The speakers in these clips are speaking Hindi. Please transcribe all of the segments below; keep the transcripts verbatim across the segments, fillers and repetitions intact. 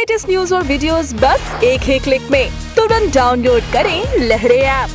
लेटेस्ट न्यूज और वीडियोस बस एक ही क्लिक में। तुरंत डाउनलोड करें लहरे ऐप।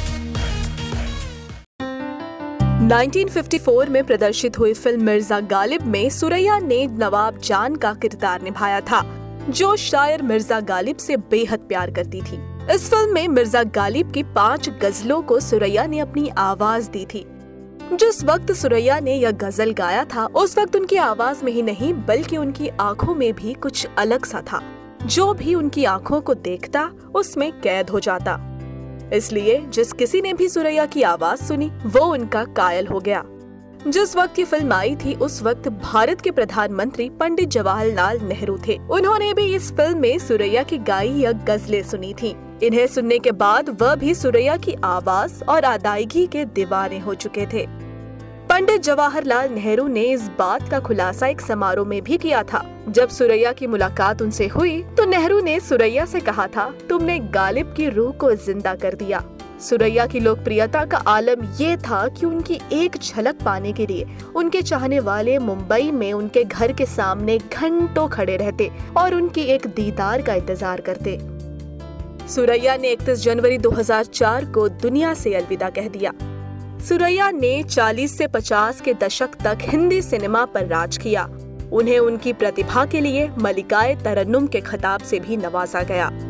उन्नीस सौ चौवन में प्रदर्शित हुई फिल्म मिर्जा गालिब में सुरैया ने नवाब जान का किरदार निभाया था, जो शायर मिर्जा गालिब से बेहद प्यार करती थी। इस फिल्म में मिर्जा गालिब की पांच गजलों को सुरैया ने अपनी आवाज दी थी। जिस वक्त सुरैया ने यह गजल गाया था, उस वक्त उनकी आवाज में ही नहीं बल्कि उनकी आंखों में भी कुछ अलग सा था। जो भी उनकी आंखों को देखता उसमें कैद हो जाता। इसलिए जिस किसी ने भी सुरैया की आवाज सुनी वो उनका कायल हो गया। जिस वक्त ये फिल्म आई थी उस वक्त भारत के प्रधानमंत्री पंडित जवाहरलाल नेहरू थे। उन्होंने भी इस फिल्म में सुरैया की गाई यह गजलें सुनी थी। इन्हें सुनने के बाद वह भी सुरैया की आवाज और अदायगी के दीवाने हो चुके थे। पंडित जवाहरलाल नेहरू ने इस बात का खुलासा एक समारोह में भी किया था। जब सुरैया की मुलाकात उनसे हुई तो नेहरू ने सुरैया से कहा था, तुमने गालिब की रूह को जिंदा कर दिया। सुरैया की लोकप्रियता का आलम ये था कि उनकी एक झलक पाने के लिए उनके चाहने वाले मुंबई में उनके घर के सामने घंटों खड़े रहते और उनकी एक दीदार का इंतजार करते। सुरैया ने इकतीस जनवरी दो हज़ार चार को दुनिया से अलविदा कह दिया। सुरैया ने चालीस से पचास के दशक तक हिंदी सिनेमा पर राज किया। उन्हें उनकी प्रतिभा के लिए मलिकाए तरन्नुम के खिताब से भी नवाजा गया।